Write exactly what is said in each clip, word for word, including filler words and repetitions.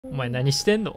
お前何してんの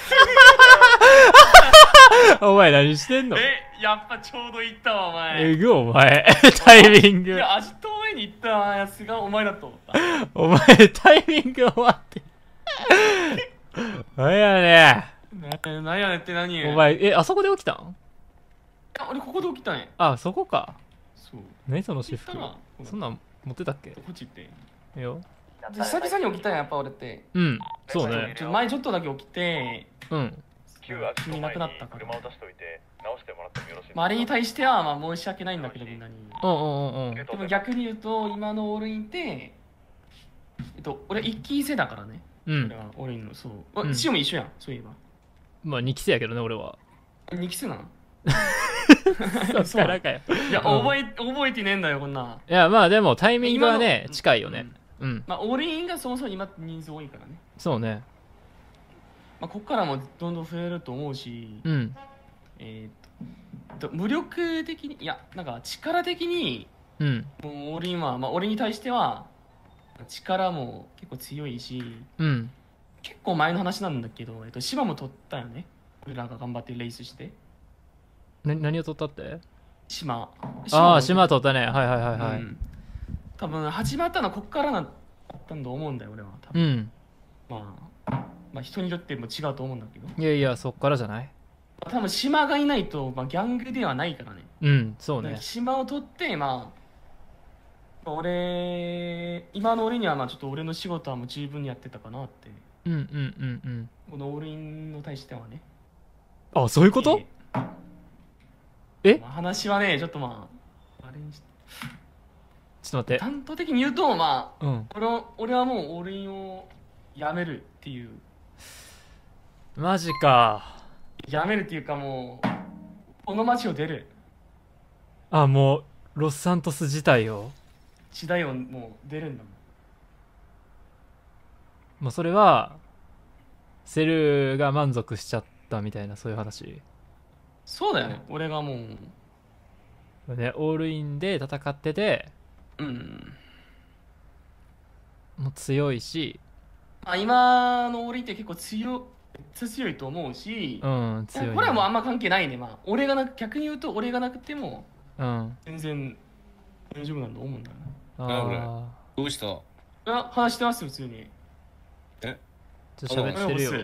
お前何してんの。 え、やっぱちょうどいったわ、お前。 えぐお前。タイミング。 いや、味と上に行ったやつがお前だと思った。 お前、タイミング終わって。なんやねな、なんやねんって何？ お前、え、あそこで起きたん？ あ、俺ここで起きたんや。 あ、そこか。 そう。 何その私服。 行ったなそんなん持ってたっけ？ こっち行って。 いいよ。 久々に起きたんや、やっぱ俺って。 うん、そうね。 ちょ前ちょっとだけ起きて、 うん。 君なくなったから。 車を出しといて直してもらってもよろしいですか？ まあ、あれに対しては、まあ、申し訳ないんだけど、みんなに。 うんうんうんうん。 でも逆に言うと、今のオールインって、えっと、俺一期生だからね。 うん俺はオールインの、そう。あ、 うんシオも一緒やん、そういえば。 まあに期生やけどね、俺は。 二期生なの？ そっからかよ。 いや、 うん覚え、覚えてねえんだよ、こんな。 いや、まあでもタイミングはね、 今の近いよね。うん。 まあ、オールインがそもそも今人数多いからね。 そうね。 まあ、こっからもどんどん増えると思うし、 うん。 えーっと、無力的に、いや、なんか力的に、 うん。 もうオールインは、まあ、俺に対しては、力も結構強いし、 うん。 結構前の話なんだけど、えっと、芝も取ったよね。俺らが頑張ってレースして。 な、何を取ったって？ 島。 ああ、 島島取ったね。はいはいはいはい。 うん多分始まったのはこっからだったんだと思うんだよ、俺は。多分うん。 まあ、まあ、人によっても違うと思うんだけど。 いやいや、そっからじゃない？ 多分島がいないと、まあ、ギャングではないからね。 うん、そうね。 島を取って、まあ、俺、今の俺にはまあちょっと俺の仕事はもう十分にやってたかなって。 うんうんうんうん。 このオールインに対してはね。 あ、そういうこと？え？ まあ、話はね、ちょっとまあ、あれにして。 ちょっと待って。 担当的に言うと、まあ、 うん。 俺は俺はもうオールインをやめるっていう。 マジか。 やめるっていうかもう、この街を出る。 あ、もう、ロスサントス自体を。 時代をもう出るんだもん。 もうそれは、セルが満足しちゃったみたいな、そういう話。 そうだよね。俺がもう、 ね、オールインで戦ってて、 うん。 もう強いし、 まあ、今のオールインって結構強、めっちゃ強いと思うし、 うん、 いや強い、ね。 これはもうあんま関係ないね。まあ、俺がなく、逆に言うと俺がなくても、 うん。 全然大丈夫なんだと思うんだよね。 あどうした？ いや、話してますよ、普通に。 え？ ー、ちょっと喋ってるよボス。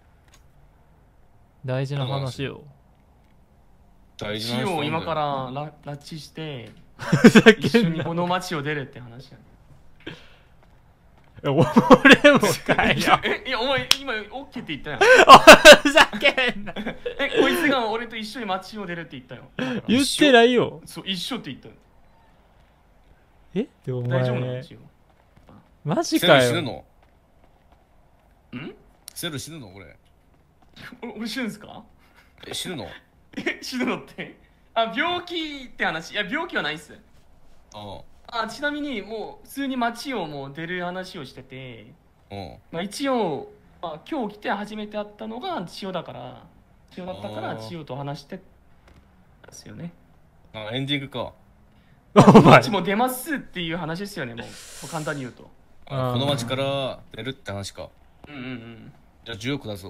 大事な話よ。 大事な話死を今からら拉致して、 ふざ一緒にけんな。 この街を出るって話やね。 俺もかいよ。 え、いや、お前今 OK って言ったやん。 ふざけんな。 え、こいつが俺と一緒に街を出るって言ったよ。 言ってないよ。 そう、一緒って言ったよ。 えでもお大丈夫なの前一応。 マジセかよ。 ル死ぬの？ んセル死ぬのこれ？ 俺俺死ぬんすか？ え、死ぬの？ え、死ぬのってあ、病気って話。いや、病気はないっす。 ああ、ちなみにもう普通に街をもう出る話をしてて、 あ、うん。 まあ一応、まあ、今日来て初めて会ったのが千代だから、千代だったからあー千代と話してですよね。 あ、エンディングか。 お前街も出ますっていう話ですよね、もう。もう簡単に言うと。 あ、 あーこの町から出るって話か。 うんうんうん。 じゃあじゅうおくだぞ。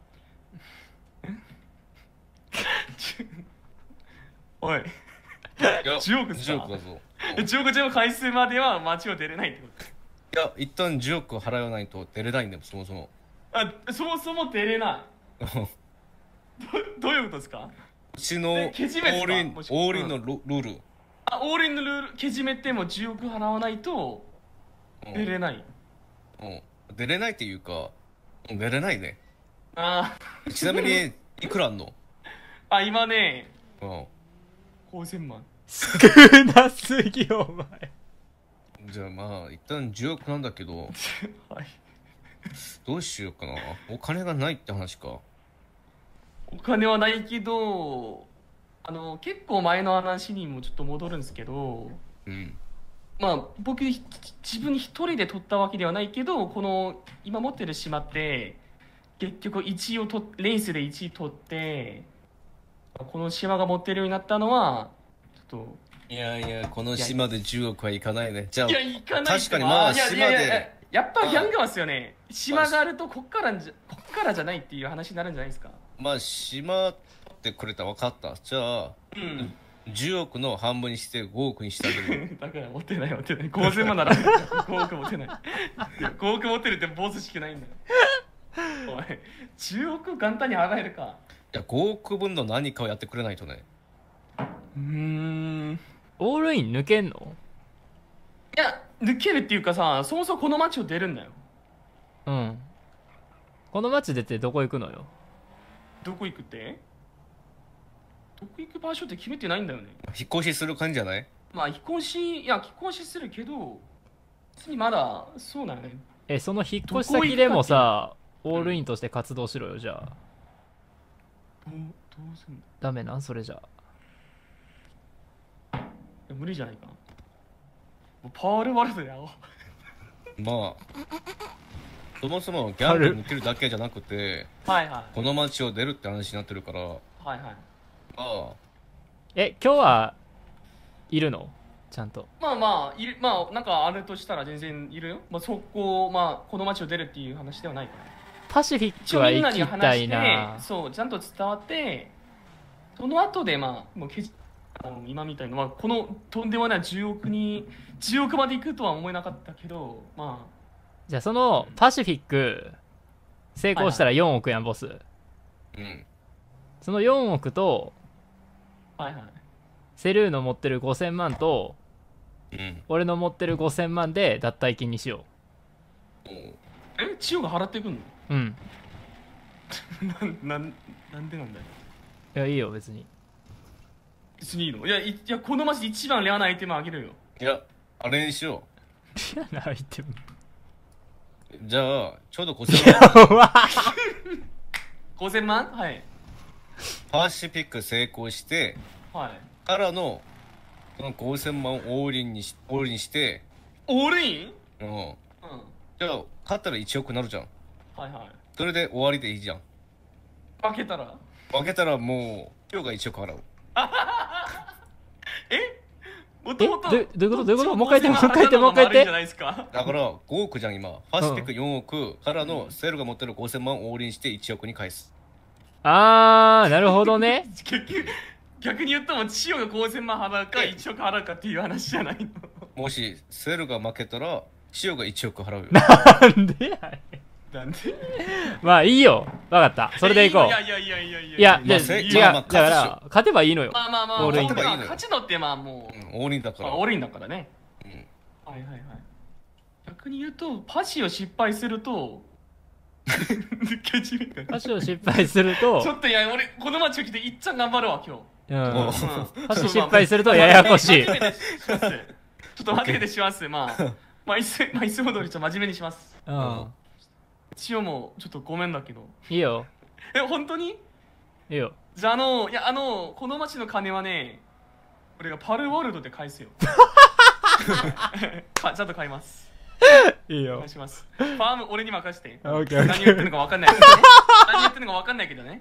おい、 いやじゅうおくっすかじゅうおくだぞ。 えじゅうおくじゅうおく回数までは街を出れないってこといや、一旦じゅうおく払わないと出れないんだよ、そもそも。 あ、そもそも出れない。どどういうことですか？ うちのオえけじめっすかールイン、 もしオールインのルルール。 あ、オールインのルール、けじめってもじゅうおく払わないとうん出れない。 うん。出れないっていうか、うん出れないね。 あちなみに、いくらあんの？ ーあ、今ね、 うん。 ごせんまん。 少なすぎお前。 じゃあまあ、一旦じゅうおくなんだけど、 はい。 どうしようかな。お金がないって話か。 お金はないけど、あの、結構前の話にもちょっと戻るんですけど、 うん。 まあ、僕、ひ自分一人で取ったわけではないけど、この、今持ってる島って、結局いちいをと、レースでいちい取って、この島が持ってるようになったのは、ちょっいやいや、この島でじゅうおくはいかないね。じゃあと、い、や、行かないって確かにまあいや島いやいやでやっぱギャンガーっすよね。島があるとこっからじゃこっからじゃないっていう話になるんじゃないですか。 まあ島ってくれたら分かった。じゃあうんじゅうおくの半分にしてごおくにしてあげる。 だから持ってない持ってないごせんまんならごおく持ってないごおく持ってるってボスしかないんだよ。おいじゅうおく簡単に払えるか。 いやごおくぶんの何かをやってくれないとね。 うーんオールイン抜けんの？ いや抜けるっていうかさ、そもそもこの街を出るんだよ。 うん。この街出てどこ行くのよ？ どこ行くって？どこ行く場所って決めてないんだよね。 引っ越しする感じじゃない？ まあ引っ越しいや引っ越しするけど次まだそうだよね。 え、その引っ越し先でもさ、オールインとして活動しろよ、じゃあ。 どうどうすんの？ ダメなんそれじゃあ。 いや無理じゃないかな。もうパワールワールドやろ。 まあそもそもギャング抜けるだけじゃなくてはいはいこの街を出るって話になってるから、 はいはい。 ああえ、今日はいるの？ちゃんと。 まあまあいるまあなんかあるとしたら全然いるよ。まあそこまあこの街を出るっていう話ではないから。 パシフィッ一応みんなにクは行きた話していな。 そうちゃんと伝わってその後でまあもうけじあの今みたいな、まあ、このとんでもないじゅうおくにじゅうおくまで行くとは思えなかったけどまあじゃあそのパシフィック成功したらよんおくやん、ボス。 うんそのよんおくとはいはいセルーの持ってるごせんまんとうん俺の持ってるごせんまんで脱退金にしよもえ千代が払ってくんの？ う。うん。 なんなんなんでなんだよ。 いや、いいよ別に。 別にいいの？いやいいやこの街で一番レアなアイテムあげるよ。 ういやあれにしよ嫌なアイテム。 う。じゃあちょうどごせんまんうわごせんまんはいパシフィック成功してはいからのそのごせんまんをオールインにしオールインして、 オールイン？ うん、 うんじゃあ勝ったらいちおくなるじゃん。 はいはい。 それで終わりでいいじゃん。 負けたら負けたらもう今日がいちおく払う。 えもえともとどどういうことどういうこともう一回言ってもう一回言ってもう一回言ってじゃないですか。 だからごおくじゃん今。パシフィックよんおくからのセールが持ってるごせんまんをオールインしていちおくに返す。 あーなるほどね。 結局逆に言ったも千代がごせんまん払うかいちおく払うかっていう話じゃないの。 もしセールが負けたら千代がいちおく払うよ。 なんでやねん。 なんで？ まあいいよ、分かった、それでいこう。 いやいやいやいやいやいや、 まあじゃあ違う、 せまあまあだから勝てばいいのよ。 まあまあまあオールイン勝てばいいのよ。 勝てばいいのよ勝ちのってまあもう、 うん、オールインだから。 まあ、オールインだからね。 うんはいはいはい。逆に言うとパシを失敗すると抜け締めがパシを失敗するとちょっといや俺この街を来ていっちゃん頑張るわ今日。 うんおパシ失敗するとややこしい。 真面目にしますちょっと待ってでします。まあまあいつまあいつも通りちょっと真面目にします。 うん千代もちょっとごめんだけど。 いいよえ本当に？ いいよ。 じゃああのいやあのこの町の金はね俺がパルワールドで返すよ。かちゃんと買います。 いいよお願いします。ファーム俺に任せて。 オッケーオッケー何言ってるのか分かんないけどね。何言ってるのか分かんないけどね。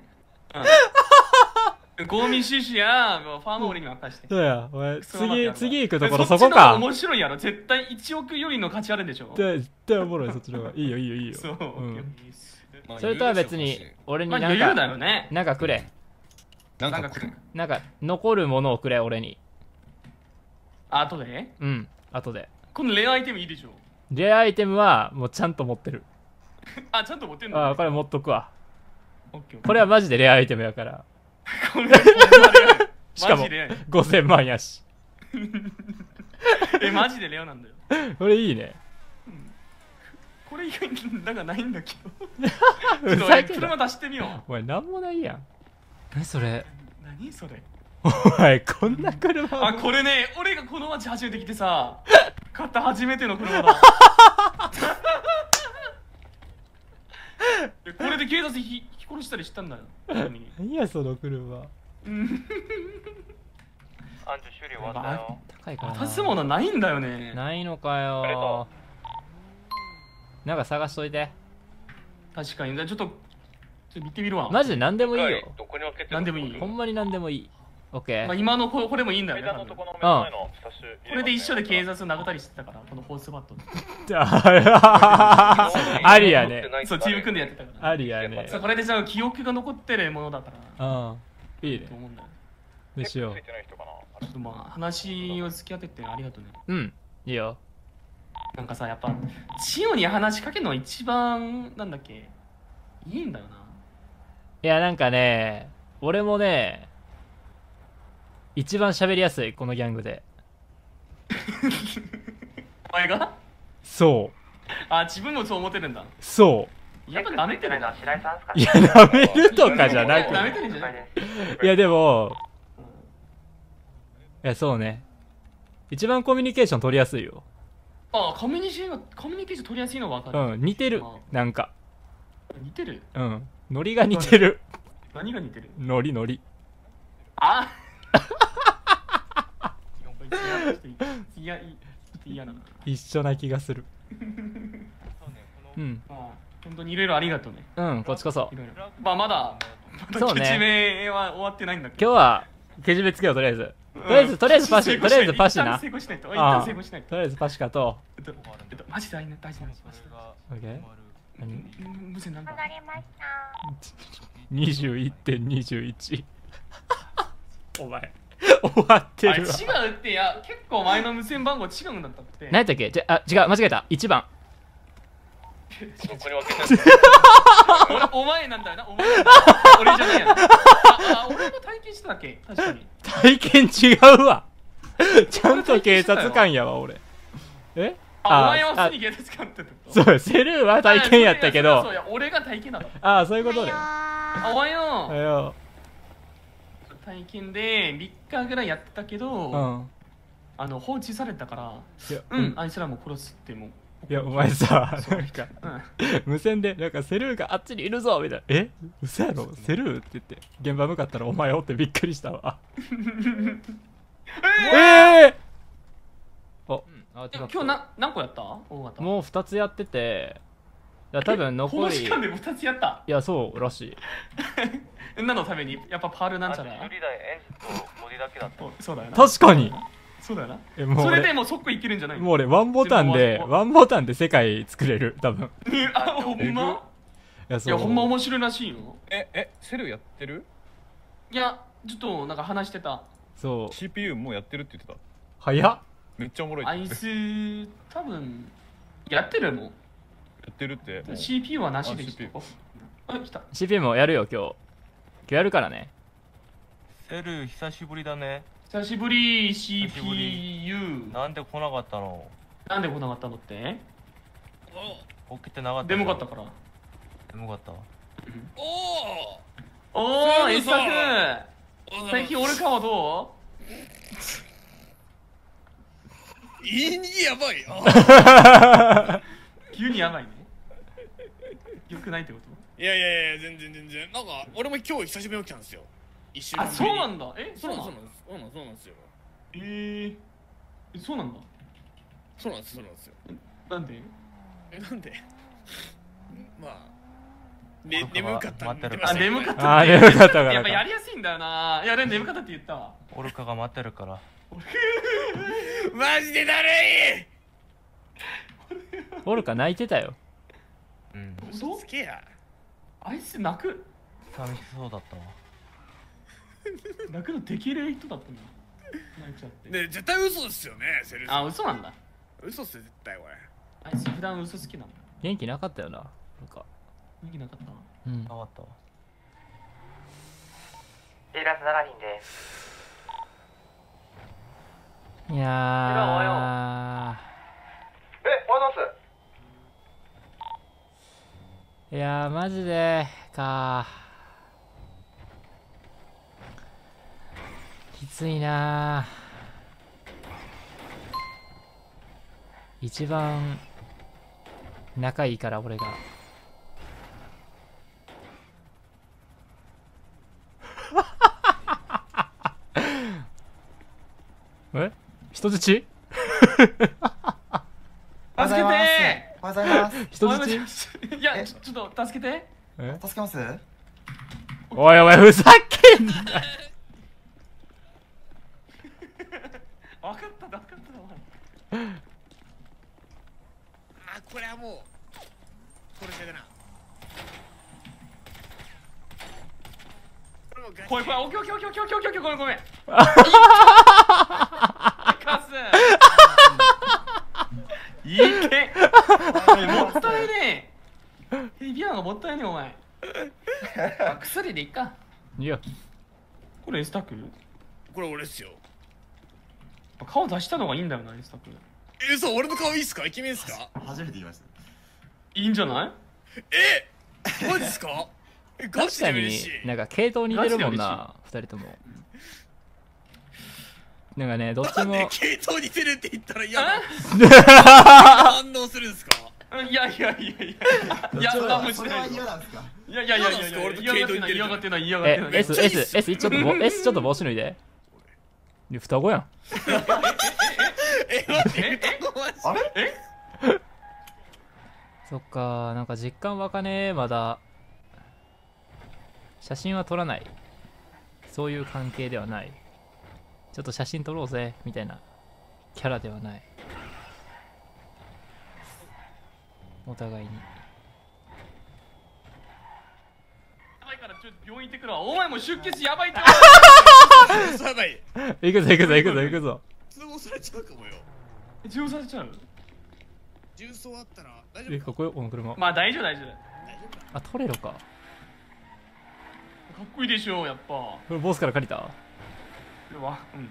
うん。ゴミ収集やファーム俺に任せて。 そうやお前次クソ頑張ってやるわ次行くところえっちの方がそこか。 面白いやろ。絶対いちおくよりの価値あるでしょ。 絶対おもろい、そっちの方がいいよいいよいいよ。 そう。 うんまあそれとは別に俺にまあなん余裕だかよね。 なんかくれ。 なんかなんかくれ。 なんか残るものをくれ俺に。 あとでうん後で。 このレアアイテムいいでしょ。 レアアイテムはもうちゃんと持ってる。 あちゃんと持ってんの。 ああこれ持っとくわ。 オッケー。 これはマジでレアアイテムやからこれはしかもマジでごせんまんやし。 えマジでレアなんだよ。 これいいね。 これ以外になんかないんだけど。 ふちょっと俺ざけんな車出してみよお前なんもないやん。何それ。 う。何それ。 お前こんな車あこれね俺がこの街初めて来てさ買った初めての車だ。これで警察ひ引き殺したりしたんだよ。本当に何やその車。 うんアンジュ修理終わったよ。 高いかな。 渡すものないんだよね。 ないのかよ。なんか探しといて。 確かに。ちょっとちょっと見てみるわ。 マジで何でもいいよ。 どこに分けてるの何でもいいほんまに何でもいい。 オッケまあ、 ー。 今のここれもいいんだよね。多分ことこの目の前のスタッシュれで一緒で警察を殴ったりしてたから、このホースバットで。 ありやね。 そう、チーム組んでやってたから。 ありやね。 そう、これでじゃあ記憶が残ってるものだから。 うん。いいねと。思うんだよ。 でしよついてない人かな。 ちょっとまあ、話を付き合ってってありがとうね。 う。うん。いいよ。 なんかさ、やっぱ、千代に話しかけるのは一番、なんだっけ、いいんだよな。 いや、なんかね、俺もね、一番喋りやすい、このギャングで。 お前がそう。 あ、自分もそう思ってるんだ。 そやっぱ舐めてるな。 白井さんすかう。いや、舐めるとかじゃなく舐めてるんじゃないいや、でも、いや、そうね。一番コミュニケーション取りやすいよ。 あ、コミュニケーション、コミュニケーション取りやすいのは分かる。 うん、似てる。なんか。 似てるうん。ノリが似てる。 何が似てるノリノリ。 あいや、いや、ちょっと嫌だな。 一緒な気がする。うん。 まあ、本当にいろいろありがとうね。 うん、こっちこそ。 いろいろ。まあ、まだ、まそうねだ、けじめは終わってないんだけど。 今日は、けじめつけよう、とりあえず。とりあえず、とりあえずパシ、とりあえずパシな。 成功しないと。一ああ旦成功しないと。 とりあえずパシカと。 えっと、えっと、マジで大事な大事な話マジで。 オッケー。何うん無線なんだ。 戻りました。 にじゅういってんにじゅういち。お前、終わってあれるわ。 違うって、いや、結構前の無線番号違うんだったって。 何やったっけじゃ、あ、違う、間違えた。いちばん。 ここに分けてる俺、お前なんだよな、お前なんだ。俺じゃないやな。あ、あ俺も体験してたっけ確かに。 体験違うわ。ちゃんと警察官やわ、俺。えあ、お前は普通に警察官ってことそう、セルーは体験やったけどあそうい。や、俺が体験なの。 ああ、そういうことね。 あ、おはよはよう。体験でみっかぐらいやってたけど、 う。うん。 あの放置されたから、 いや、 うん、あいつらも殺すってもう。 いや、お前さ、 そうなんか、 うん。 無線で、なんかセルーがあっちにいるぞみたいな。え嘘やろセルーって言って、現場向かったらお前おってびっくりしたわ。ええー、お、あ、 え今日な何個やった大型。 もうふたつやってて、いや多分残このり、 時間でふたつやった。 いや、そうらしい。 何のためにやっぱパールなんちゃら。 修理代エンジンとボディだけだった。 おそうだよな。 確かに。 そうだよな。 え、もうそれで俺、 もう速攻いけるんじゃないのもう俺、ワンボタンで、 でもワンボタンで世界作れる、多分。 あ、ほんまいや、 いや、ほんま面白いらしいよ。 え、え、セルやってる？ いや、ちょっとなんか話してた。 そう。 シーピーユー もうやってるって言ってた。 早っ。 めっちゃおもろいってあい言ってつ、多分、やってるもん。 やってるって。もうシーピーユー はなしであしシーピーユーあ、来た。 シーピーエム もやるよ、今日。今日やるからね。 セル久しぶりだね。 久しぶり シーピ久しぶーりユー。 なんで来なかったの？ なんで来なかったのって起きてなかった。 眠かったから。 眠かった。 おおー、 セルさんエスタ君最近俺かはどおいいにやばいよう急にやばいね。よくないってこといやいやいや全然全然なんか俺も今日久しぶりに起きたんですよ一週間あ、 ぶりにそうなんだ。え、 そうなんのですそうなんですそうなんですよえー、えそうなんだ。 そうなんですそうなんですよなんでえなんでまあね眠かったんであ、 ましたけどね眠かったあー、眠かったからか。 やっぱやりやすいんだよな。いや、でも眠かったって言ったわ。 オルカが待ってるから。 マジでだるいオルカ泣いてたよ。 うん。 嘘つけやあいつ泣く寂しそうだったわ。 泣くのできる人だったんだ。泣いちゃって。 ね絶対嘘ですよねセルさあ、 ん嘘なんだ。 嘘っすよ絶対これあいつ普段嘘好きなんだ。 元気なかったよな。なんか。 人気なかったわ。 うんな。かったわ。 プラスななにんです。 いやー。 え、おはようございます。 いやー、マジでかきついなー。一番仲いいから俺がえ人質助けておはようございます。 人質ーいや、ちょちょっと助けて。 え助けます？ おいおいふざけんなあこれはもうこれだなこれこれオッケーオッケーオッケーオッケーオッケーオッケーごめんごめんカスいいけもったいねえヘビアンがもったいねえお前あ薬でいっかいやこれエスタックこれ俺っすよ顔出したのがいいんだよなエスタックえ嘘俺の顔いいっすかイケメンっすか初めて言いましたいいんじゃないえマジっすかえガチ確かにで嬉しいなんか系統似てるもんな二人ともなんかねどっちもなんで系統似てるって言ったら嫌だ反応するんすかいやいやいやいやいや何もしそれはいなよ嫌なんですかいやいやいやいやいや俺と嫌がってない嫌がってない嫌がってえない S S S ちょっとぼ S ちょっと帽子脱いで双子やんえ待ってえあれえそっかなんか実感湧かねえまだ写真は撮らないそういう関係ではないちょっと写真撮ろうぜみたいなキャラではないお互いにやばいからちょっと病院行ってくるわお前も出血やばいってやばい行くぞ行くぞ行くぞ行くぞ通報されちゃうかもよ治療されちゃう重曹あったら大丈夫えかっこよこの車まあ大丈夫大丈夫あトレロかかっこいいでしょやっぱこれボスから借りたうわうん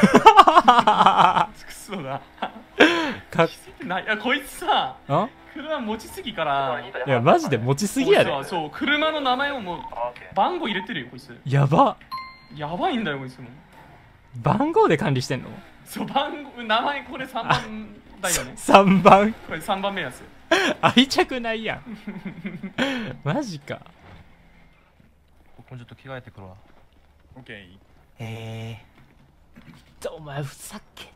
くそだかっ気づいてないいやこいつさあ車持ちすぎからいやマジで持ちすぎやでこいつはそう車の名前をもう番号入れてるよこいつやばやばいんだよこいつも番号で管理してんのそう番号名前これさんばんだよねさんばんこれさんばんめやつ愛着ないやんマジか僕もちょっと着替えてくるわ。 オッケー。 へえ。 お前ふざけ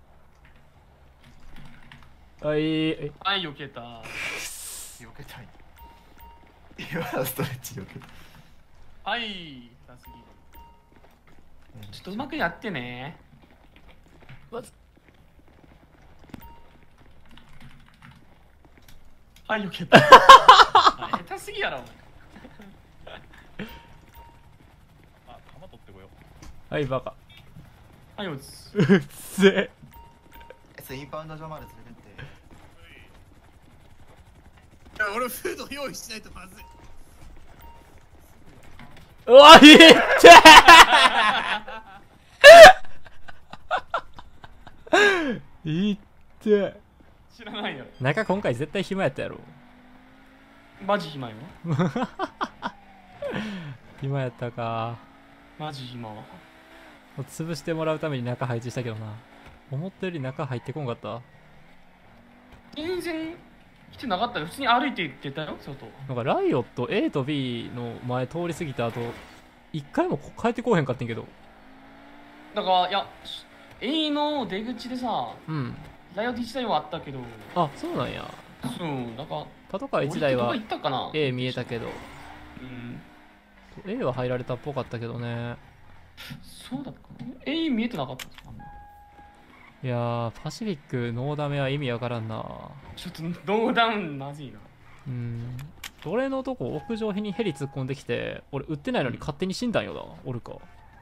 はいえはい避けた避けたい今のストレッチ避けたはい痛すぎちょっとうまくやってねまずはい避けた下手すぎやろお前あ、弾取ってこよう。 はいバカはいおつうっせスインパウンド場まで連れてっていや俺フード用意しないとまずいうわいっていって知らないよ中今回絶対暇やったやろマジ暇よ暇やったかマジ暇もう潰してもらうために中配置したけどな思ったより中入ってこんかった全然来てなかったよ普通に歩いて行ってたよ外なんかライオット A と B の前通り過ぎた後一回もこ帰ってこうへんかってんけどだからいや A の出口でさうんライオットいちだいはあったけどあそうなんやそうだからパトカーいちだいは俺ってどこ行ったかな A 見えたけどうん A は入られたっぽかったけどねそうだったかな A 見えてなかったんですかいやーパシフィックノーダメは意味わからんなちょっとノーダウンまずいなうん俺のとこ屋上にヘリ突っ込んできて俺撃ってないのに勝手に死んだんよなおるか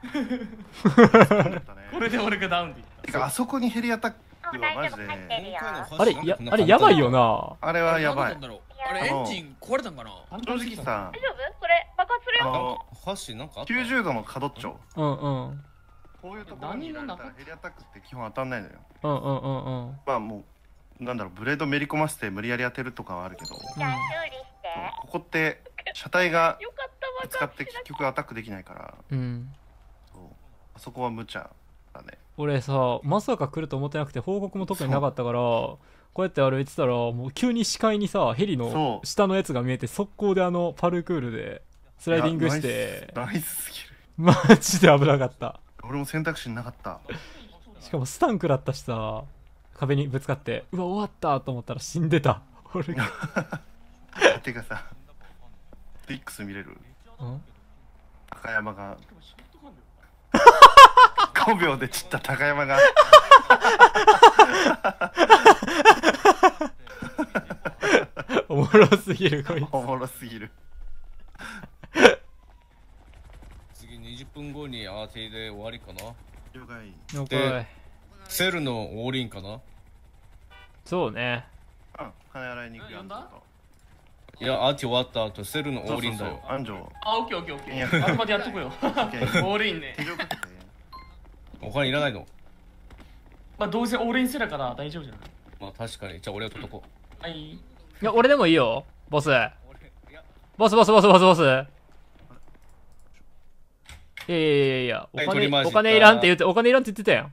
これで俺がダウンでいったてかあそこにヘリアタックはマジであれやあれやばいよなあれはやばいなんだろうあれエンジン壊れたんかな正直さ大丈夫それ爆発するよあのファッシーなんかあったきゅうじゅうどの角っちょうんうんこういうところにいられたらヘリアタックって基本当たんないのようんうんうんうんまあもうなんだろうブレードめり込ませて無理やり当てるとかはあるけどじゃあ修理してここって車体がよかったぶつかって結局アタックできないからうんそうあそこは無茶だね俺さまさか来ると思ってなくて報告も特になかったからこうやって歩いてたらもう急に視界にさヘリのそう下のやつが見えて速攻であのパルクールでスライディングしてナイスナイスすぎるマジで危なかった俺も選択肢なかったしかもスタン食らったしさ壁にぶつかってうわ終わったと思ったら死んでた俺がてかさピックス見れるうん高山がごびょうで散った高山がおもろすぎるこいつ。 おもろすぎる。 次にじゅっぷんごにアーティで終わりかな。 了解。 了で解。 セルのオーリンかな。 そうね。 うん、金洗いに行くよ。 呼んだいや、アーティ終わった後セルのオーリンだよ。 安城。 あ、オッケーオッケーオッケいやー。あくまでやっとくよ。オールインね。 手錠かけて。 お金いらないの。 まあどうせオールインするから大丈夫じゃない。 まあ確かに。じゃあ俺は取っとこう。 はい。 いや、俺でもいいよ、ボス。 俺いやボスボスボスボスボス。いやいやいやいや、おはい金、 取り回したお金いらんって言って、お金いらんって言ってたやん。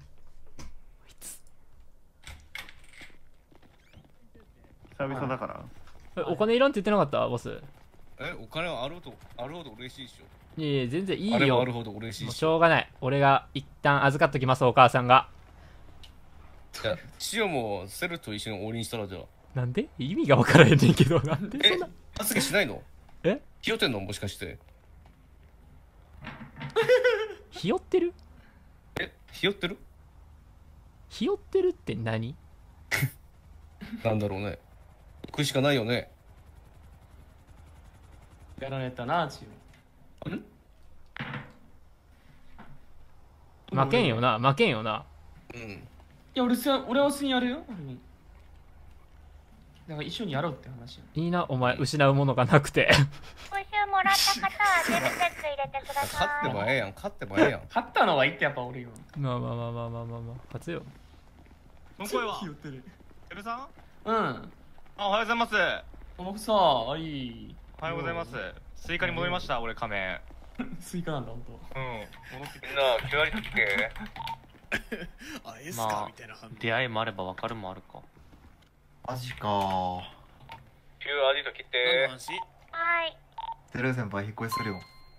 久々だからえお金いらんって言ってなかったボス。 え、お金はあるほどあるほど嬉しいでしょ。 いやいや、全然いいよ。 あれはあるほど嬉しいもうしょ。 しょうがない。俺が一旦預かっときます、お母さんが。 いや、千代もセルと一緒にオーリンしたらじゃあ。 なんで意味が分からへんねんけど、なんでえそんな。、 発言しないの？ えひよってんのもしかして。 ひよってるえ、ひよってる？ ひよってるって何？ なんだろうね。食いしかないよね。 やられたな、チーム。ん負けんよな、負けんよな。 うん。 いや、俺さ、俺は普通にやるよ。俺にだから一緒にやろうって話よ。 いいな、お前、失うものがなくて。 報酬もらった方はゼルチェック入れてくだ勝さい。 ってもええやん、勝ってもええやん。 勝ったのはいいってやっぱ俺よ。 まあまあまあまあまあまあまあ、勝つよ。 この声はひよってる。 エルさん？ うん。 あ、おはようございます。 お僕さ、あい。 おはようございます。スイカに戻りました俺仮面。 スイカなんだ、ほんと。 うん戻ってきみんな、決まりとって。 あ、エスまあかみたいな反応。 出会いもあれば分かるもあるか。 マジかキューアディと切っ何のて。 話？ はい。 テル先輩引っ越しするよ。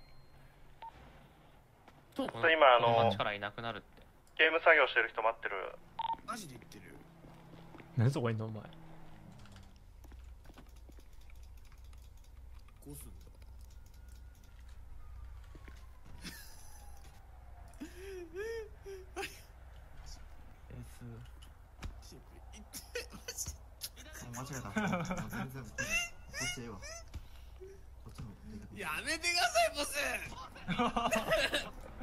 ちょっと今あの街からいなくなるって。 ゲーム作業してる人待ってる。 マジで言ってる。 何そこにんのお前。 こうすんだ。シンプル言ってマジで。 間違えた。もう全然こっちええわ。こっちも出てくる。 やめてくださいボス。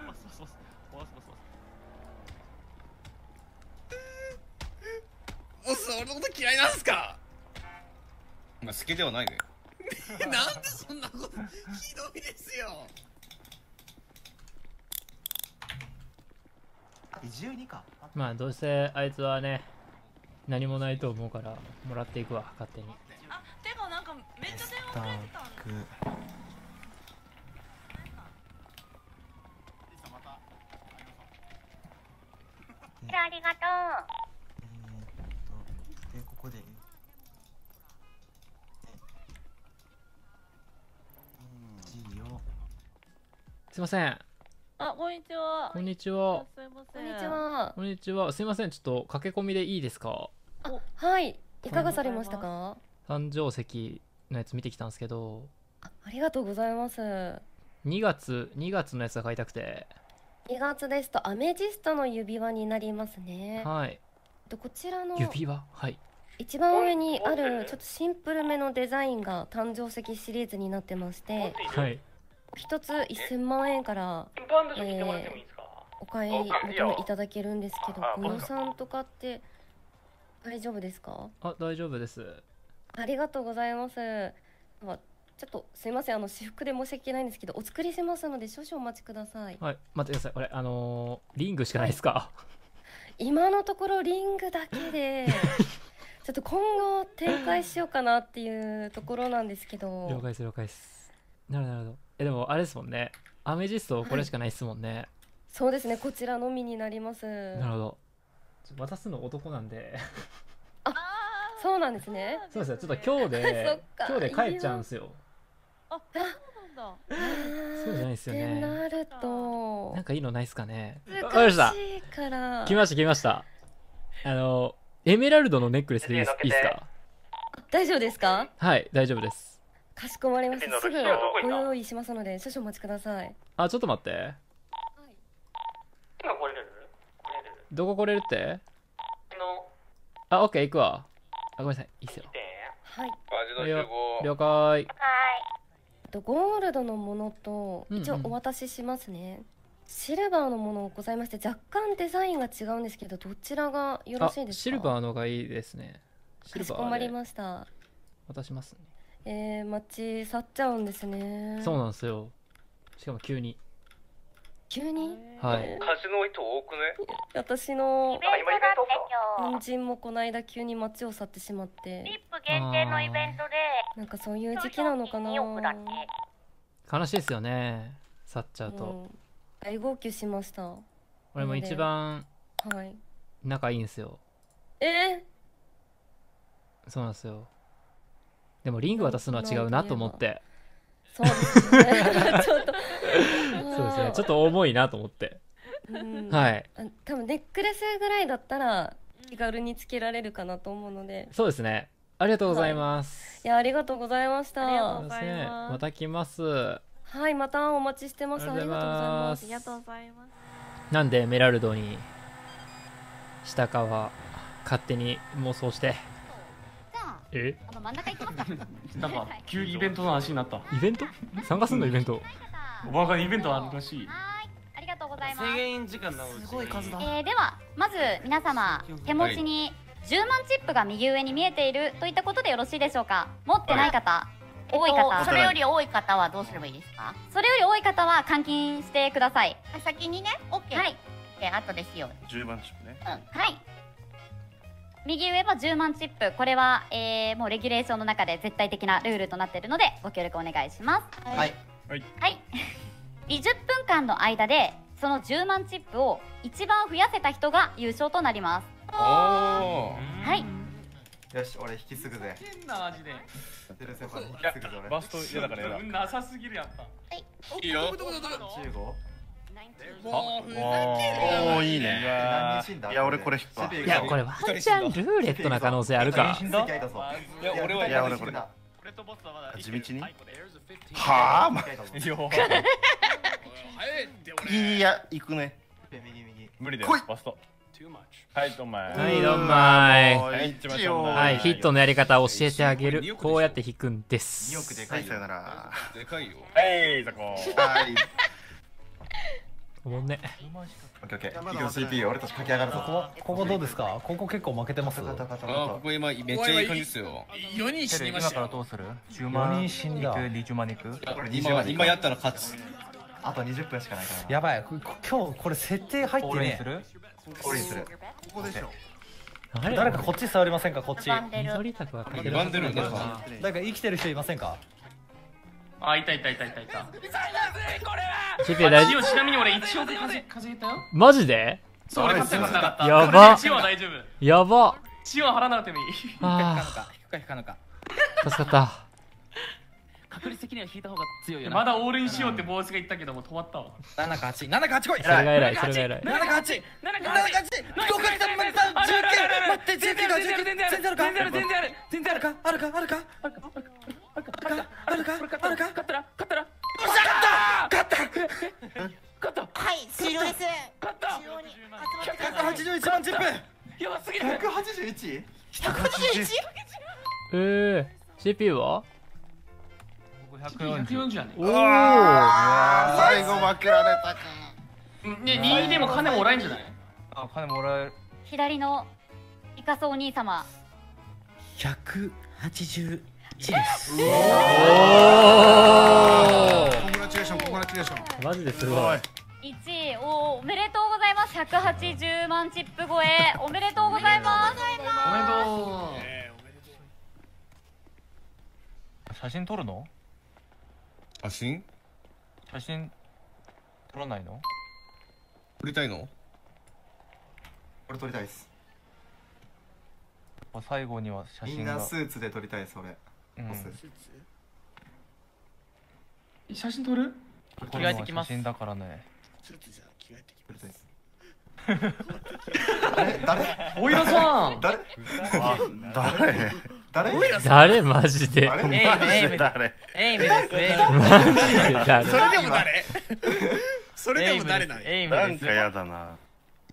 ボス俺のこと嫌いなんすか？ まあ好きではないね。 なんでそんなことひどいですよ。 じゅうにか。 まあどうせあいつはね、何もないと思うからもらっていくわ、勝手に。 あ、てかなんかめっちゃ電話くれてたんだ。 じゃあありがとう。 で、ここで。いいよ。 すいません。 あ、こんにちは。 こんにちは。 すいません。 こんにちは。 こんにちは。すいません。ちょっと駆け込みでいいですか？ あ、はい。いかがされましたか？ 誕生石のやつ見てきたんですけど、 あ、ありがとうございます。 にがつ、にがつのやつが買いたくて。 にがつですとアメジストの指輪になりますね。 はい。 とこちらの指輪はい。 一番上にあるちょっとシンプルめのデザインが誕生石シリーズになってまして、 はい。 一つせんまんえんからインバウンドして来てもらってもいいですか？ お買い求めいただけるんですけど、ご予算とかって大丈夫ですか？ あ、大丈夫です。 ありがとうございます。あ、ちょっとすいません、あの私服で申し訳ないんですけど、お作りしますので少々お待ちください。 はい、待ってください。これ、あのー、リングしかないですか？ 今のところリングだけでちょっと今後展開しようかなっていうところなんですけど。 了解です、了解です。なるほど、なるほど。え、でもあれですもんね。アメジストこれしかないですもんね。はい、 そうですね、こちらのみになります。 なるほど。渡すの男なんであ、そうなんですね。 そうですよ、ちょっと今日で今日で帰っちゃうんですよ。 あ、そうなんだ。 そうじゃないですよね。 ってなるとなんかいいのないですかね。 難しいから来ました来ました。あのエメラルドのネックレスでいいですいいですか？ 大丈夫ですか？ はい、大丈夫です。 かしこまりました。すぐご用意しますので少々お待ちください。 あ、ちょっと待って。 今来れる？ どこ来れるって？ のあ、オッケー行くわ。あ、ごめんなさい。いいっすよ。 はい。 マジの集合。 了解。 はい。 とゴールドのものとうんうん一応お渡ししますね。シルバーのものございまして若干デザインが違うんですけどどちらがよろしいですか？ あ、シルバーのがいいですね。シかルバーでしこまりました。 渡しますね。 えー、街去っちゃうんですね。 そうなんですよ。しかも急に。 急にはい。 カジノ人多くね？ 私のイベントだって今恩人もこの間急に街を去ってしまって日。リップ限定のイベントでなんかそういう時期なのかな。 におくだって。 悲しいですよね。去っちゃうと。 うん大号泣しました。 俺も一番はい。 仲いいんですよ。 えそうなんですよ。でもリング渡すのは違うなと思って。 ー、そうですね。ちょっと。 そうですね。ちょっと重いなと思って。 うんはい。 あ多分ネックレスぐらいだったら気軽につけられるかなと思うので。 そうですね。ありがとうございます。 いやありがとうございました。 ありがとうすいまございせんますまた来ます。 はいまたお待ちしてます。ありがとうございます。 ありがとうございます。 なんでエメラルドにしたかは勝手に妄想して。 じゃあ、 えあの真ん中行きますか。 なんか急にイベントの話になった。 イベント参加すんのイベント。 おばかにイベントあるらしい。 はい、ありがとうございます。 制限時間なのすごい数だ。 えー、ではまず皆様手持ちにじゅうまんチップが右上に見えているといったことでよろしいでしょうか。持ってない方、多い方、 それより多い方はどうすればいいですか？ それより多い方は換金してください。 あ先にね、オッケー。 はい。 で、後ですよ。 じゅうばんチップね。 うん。 はい。右上はじゅうまんチップ、これは、えー、もうレギュレーションの中で絶対的なルールとなっているのでご協力お願いします。 はい。 はい。 はい。にじゅっぷんかんの間でそのじゅうまんチップを一番増やせた人が優勝となります。 おお。 はい。 よし、俺引き継ぐぜ。 変な味で。 テルセファン引き継ぐぞ俺。 バスト嫌だから嫌だ。 運なさすぎるやった。 いいよ。 じゅうご。 もうふざけるおーいいね。 何人死んだ？ いや俺これ引くわ。 いやこれワンチャンルーレットな可能性あるか。 死んだ？いや俺はいや俺これ俺とボスはまだ地道に。はあ。まよ。 いや行くね。 右右。 無理だよ。バスト。はいどんまい。 はいどんまい。 はい行きましょう。 はいヒットのやり方を教えてあげる。こうやって引くんです。 におくでかい。 さよなら。 でかいよ。 はいそこ。はい。 おもんね。 オッケーオッケー。行くよ シーピー 俺たち駆け上がるぞ。 ここここどうですか？ここ結構負けてます。 あここ今めっちゃいい感じですよ。 よにん死にましたよ。 どうする？じゅうまんにん死んだ。にじゅうまんにく。 今今やったら勝つ。 あとにじゅっぷんしかないから。 やばい。今日これ設定入ってね。 オールインする。 ここでしょ。 誰かこっち触りませんか？こっち。 緑タクは出番出るんだな。 誰か生きてる人いませんか？ あ、いたいたいたいたいた。 シピ大丈ちなみに俺いちおく稼げたよ。 夫？マジで？ そう俺稼ぐなかった。 やば。 チオは大丈夫。 やば。 チオは払わなくてもいい。 あ引くか引かぬか。 あ助かった。 確率的には引いた方が強いよな。 まだオールインしようってボースが言ったけども止まったわ。 七か八、七か八来い。 それが偉いそれが偉い。 七か八、七か八。福岡さんまでさん、じゅうきゅう。待って全然ある全然ある全然ある全然ある全然ある全然あるかあるかあるかあるかあるかあるかあるかあるか勝ったら勝ったら勝ったら勝った勝ったはい、終了です。 勝ったひゃくはちじゅういちまんチップ。 やばすぎひゃくはちじゅういち？ ひゃくはちじゅういち？ えー シーピーユー は？ ひゃくよんじゅうやね。 おお。 最後負けられたか。 ね、にでも金もらえんじゃない？ あ、金もらえる。 左のイカソお兄様。 ひゃくはちじゅういちです。 おお。 コングラチュレーションコングラチュレーション。 マジですごい。 いちい、おおめでとうございます。ひゃくはちじゅうまんチップ超えおめでとうございます。 おめでとう。 写真撮るの？ 写真？ 写真撮らないの？ 撮りたいの？ 俺撮りたいです。 最後には写真が。 みんなスーツで撮りたいです俺。 写真撮る？ 着替えてきます。写真だからね。 スーツじゃ着替えてき撮りたいです。 誰？誰？おいらさん。 誰？ 誰？ 誰？ 誰マジで？ マジで誰？ エイムですエイム。 マジで誰？ それでも誰？それでも誰なんや？ なんかやだな。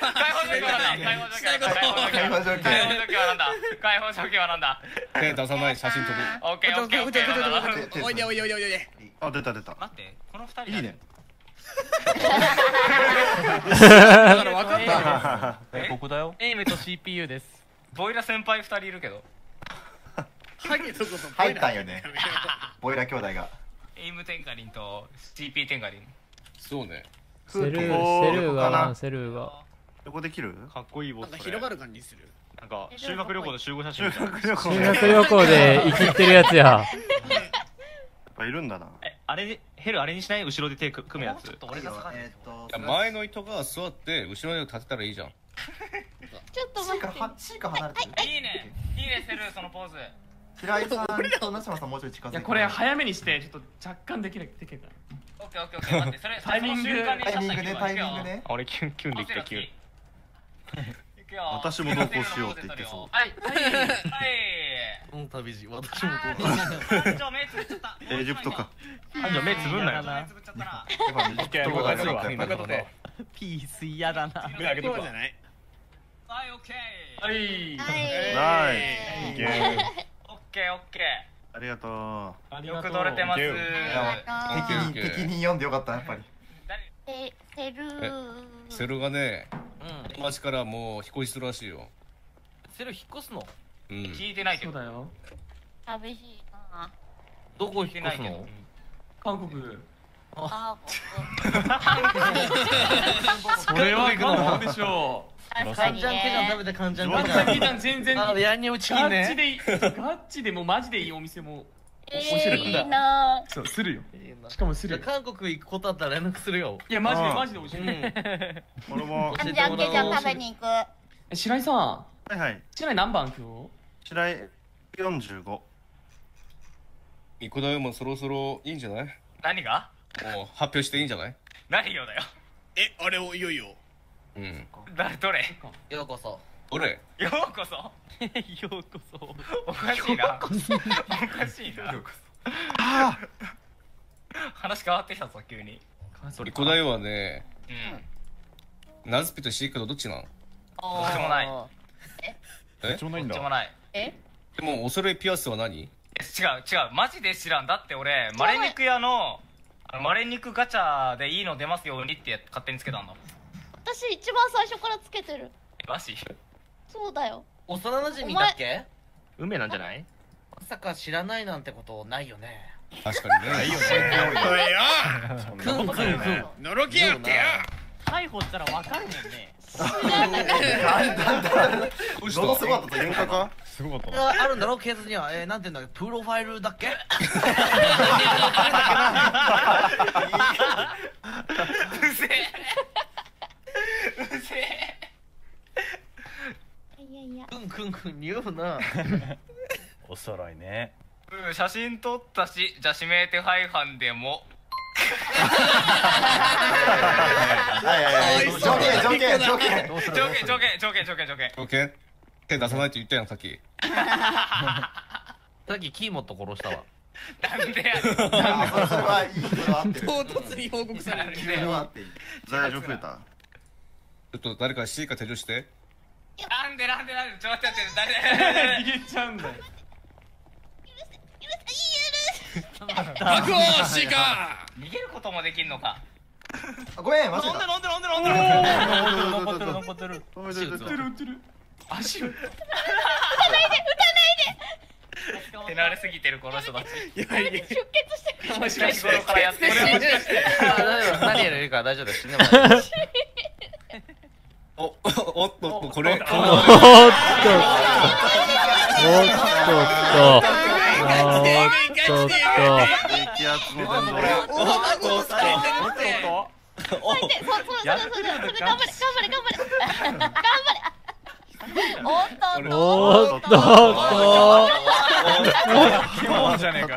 放条件はなんだ解放条件はなんだ手出さない写真撮る。 オッケーオッケーオッケー。 おいでおいでおいでおいで。 あ、出た出た。 待ってこの二人いいね。 だから分かった。 え、ここだよ。 エイムと シーピーユー です。 ボイラ先輩二人いるけど。 ハゲとこと入ったんよね。ボイラ兄弟が。 エイムテンカリンと シーピー テンカリン。 そうね。 セルーセルーがワンセルーが。 どこできる？ かっこいいボス。 なんか広がる感じする。 なんか修学旅行の集合写真。 修学旅行。 修学旅行で生きてるやつや。 やっぱいるんだな。 え、あれヘルあれにしない？後ろで手組むやつ。 俺がえっと。 前の人が座って後ろに立てたらいいじゃん。 ちょっと待って。 シーカ離れてる。 いいねいいねセルーそのポーズ。 平井さんとナシマさんもうちょい近づいて。 いやこれ早めにしてちょっと若干できるできるかオッケーオッケーオッケー待ってそれタイミングタイミングねタイミングね。 俺キュンキュンできたキュン。 私も同行しようって言ってそう。 はいはいはい。 この旅路私もどうぞ。ちょ目つぶっちゃった。 エジプトか。 あ、じゃ目つぶんなよ。 目つぶっちゃったな。 エジプトが良かったやっぱりね。 ピース嫌だな。 目開けとくわ。 じゃない。 はいオッケー。 はいナイス。いけ。 オッケーオッケありがとう。 ー。よく撮れてます。 敵に敵に読んでよかったやっぱり。 えセルーセルがね、友達からもう引っ越しするらしいよ。 セル引っ越すの？ うん。 聞いてないけど。 そうだよ。 寂しいな。 どこ引っ越すの？ 韓国。 あそれは韓国でしょう。 カンジャンケジャン食べてカンジャンカンジャンケジャン全然あのヤンニョムチキンね。 ガチでいいガッチでもうマジでいいお店もえー、いいな。 そうするよ。しかもするよ。 韓国行くことあったら連絡するよ。 いやマジでマジで美味しい。 俺も。 カンジャンケジャン食べに行く。 白井さん。 はいはい。 白井何番今日？ 白井四十五。 イコダヨもそろそろいいんじゃない？ 何が？ もう発表していいんじゃない？ 何よだよ。 え、あれをいよいよ。 うん。 誰どれ？ ようこそ。 俺。 ようこそ。 ようこそ。 おかしいな。おかしいな。 ああ。 話変わってきたぞ急に。 イコダヨはね、 うん。 ナズピとシークのどっちなん？ どっちもない。 え？ どっちもないんだ。 どっちもない。 え？ でもおそろいピアスは何？ 違う違うマジで知らん。だって俺マレ肉屋のマレ肉ガチャでいいの出ますようにって勝手につけたんだ。 私一番最初からつけてる。 えマジ？ そうだよ。 幼馴染だっけ？ 運命なんじゃない？ まさか知らないなんてことないよね。 確かにね。 ないよね。 おいよ。 くんくんくん。 のろけやってよ。 逮捕したらわかるもんね。 どのすごかった喧嘩か？ すごかったな。 あるんだろ警察には。えー、なんていうんだっけ、プロファイルだっけ？ うぜえうぜえ。 いやいや。 くんくんくん言うな。 お揃いね。 うん写真撮ったし、じゃあ指名手配犯でも。 はいはいはい。条件条件条件。 条件条件条件条件条件条件。 オッケー。手出さないと言ったやんさっき。 さっきキーモット殺したわ。 なんでやねん。 それはいい。それは合ってる。 唐突に報告される。 それは合ってる。 在場増えた。 ちょっと誰かシーカ手錠して。 なんでなんでなんでちょっと待って誰？ 逃げちゃうんだよ。 確保しか逃げることもできんのか。 あ、ごめん、間違え飲んでた。 飲んで飲んで飲んで飲んで。 残ってる残ってる。 おめでとう。 打ってる打ってる。足打った。 手慣れすぎてるこの人たち。 いやいや。 出血してくる。 もしかして頃からやってる。 何やるか大丈夫です。死んでも大丈夫。 おおおっとこれ。 おっとおっとおっとおっと。 激アツの伝道。 おっとおっと。 最低。そうそうそうそう。頑張れ頑張れ頑張れ頑張れ。頑張れ。おっとおっとおっとおっ今日じゃねえか。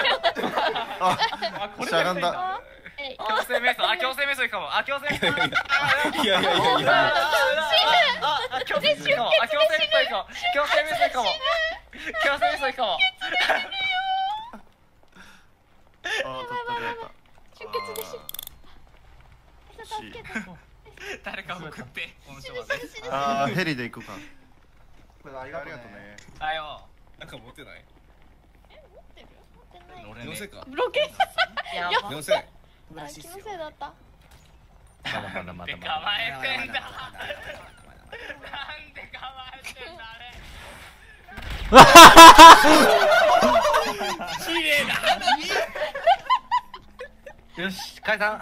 あ、しゃがんだ。 強制瞑想。あ、強制瞑想いいかも。あ、強制瞑想。 いやいやいやいや。 あ、強制瞑想いいかも。あ、強制瞑想いいかも。強制瞑想いいかも。強制瞑想いいかも。 あ、取った出た。 出血でし誰か送って。この人はね。 あー、ヘリで行くか。 これありがとうね。 あよ。 なんか持ってない？ え、持ってる？持ってない。 四千か。 ロケ。 やば。 四千。 あ、気のせいだった。 まだまだまだ構まだ。 えてんだ。なんで構えてんだあれ。 綺麗だ。 よし、解散。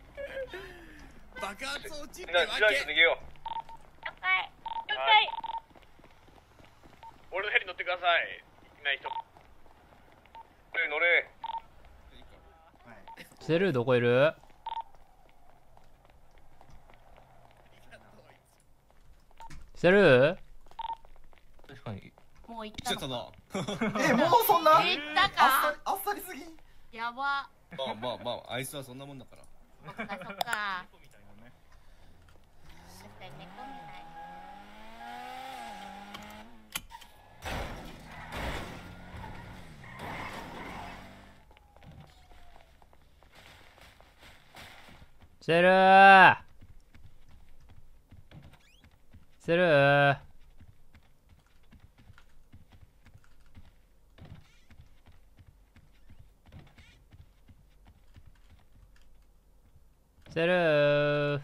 爆発落ちってみんなわ白い人逃け。 げよう。 了解。了解。 俺のヘリ乗ってください。いない人。 乗れ乗れ。 セルどこいる？セル？ 確かに。 もう行っ来ちゃったな。 え、もうそんな。 行ったか。 あっさりすぎ。 やば。 まあまあまあ、あいつはそんなもんだから。 そっかそっか。確かに猫みたい。 セルーセルーセルー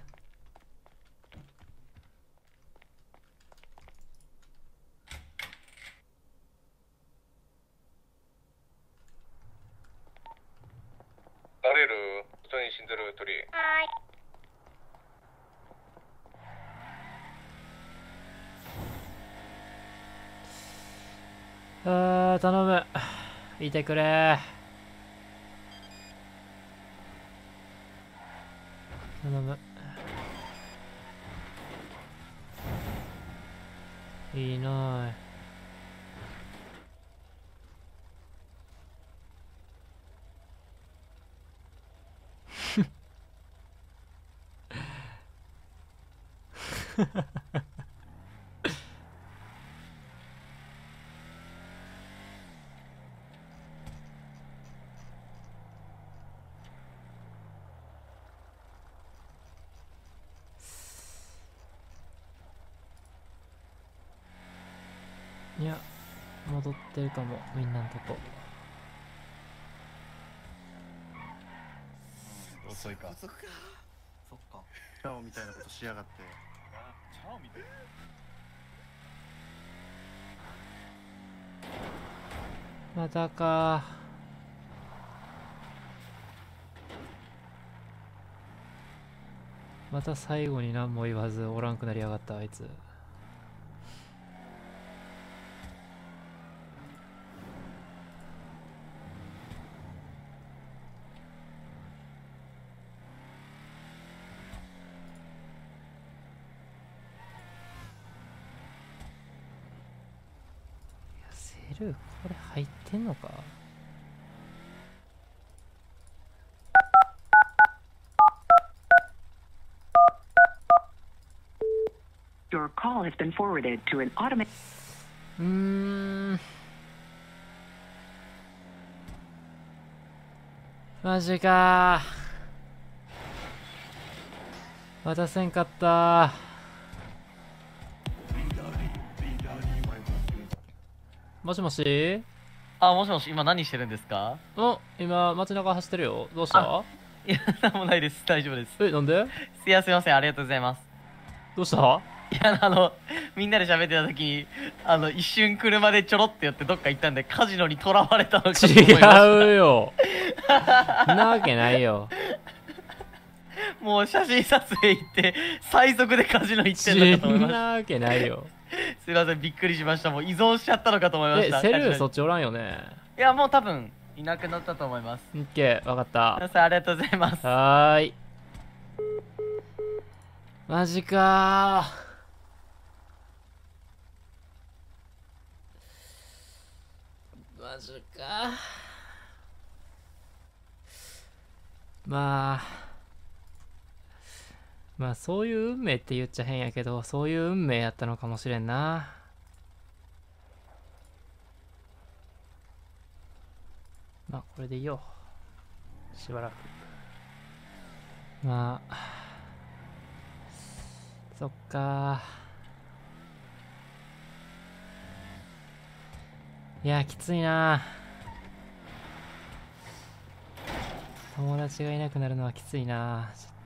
なれる？人に死んでる鳥。 はい。 あー頼むいてくれ頼むいないいや戻ってるかもみんなのとこ遅いか。 そっか。そっか。 チャオみたいなことしやがって。 チャオみたいな。 またかまた最後に何も言わずおらんくなりやがったあいつセルこれ入ってんのか Your call has been forwarded to an automated. うーんマジか渡せんかったもしもしあ、もしもし、今何してるんですか？ お、今街中走ってるよ。どうした？ いや、なんもないです。大丈夫です。 え、なんで？ いや、すいません。ありがとうございます。 どうした？ いや、あの、みんなで喋ってた時に、あの、一瞬車でちょろって寄ってどっか行ったんで、カジノにとらわれたのかと思いました。 違うよ。そんなわけないよ。 もう写真撮影行って、最速でカジノ行ってんのかと思いました。 そんなわけないよ。 すいません、びっくりしました。もう依存しちゃったのかと思いましえ、 た。 セルカジノにそっちおらんよね。 いや、もう多分、いなくなったと思います。 オッケー、わかった。 皆さん、ありがとうございます。 はーい。マジかー。マジか。まあ。まあそういう運命って言っちゃ変やけど、そういう運命やったのかもしれんな。まあこれでいいよ。しばらく。まあ。そっかー。いや、きついな。友達がいなくなるのはきついな。ちょっ